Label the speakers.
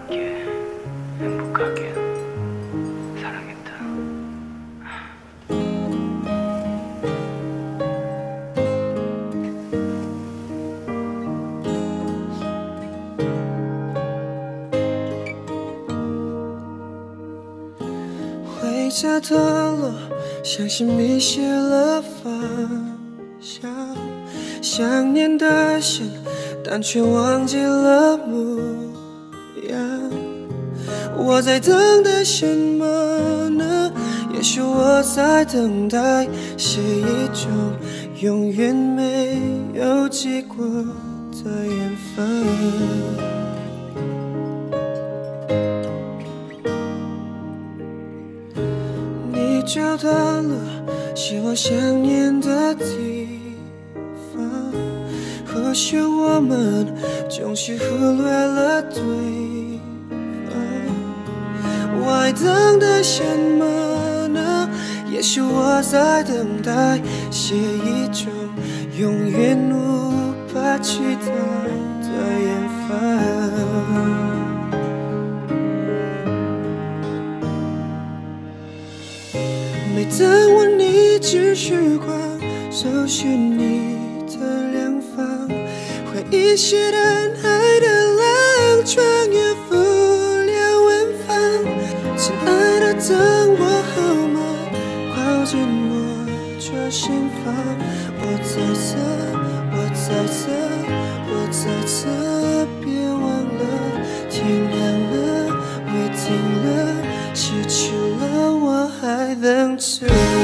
Speaker 1: 함께 행복하게 사랑했다.
Speaker 2: 回家的路，相信迷失了方向，想念的线，但却忘记了模样。我在等待什么呢？也许我在等待是一种永远没有结果的缘分。你找到了是我想念的地方，或许我们总是忽略了对方。我还等待什么呢？也许我在等待是一种永远无法取代的缘分。每当我逆着时光搜寻你的两方，回忆是人海的浪，穿越不了远方。亲爱的，等我好吗？靠近我这心房，我在这，我在这，我在这，别忘了，天亮了，雨停了，失去了我还等着。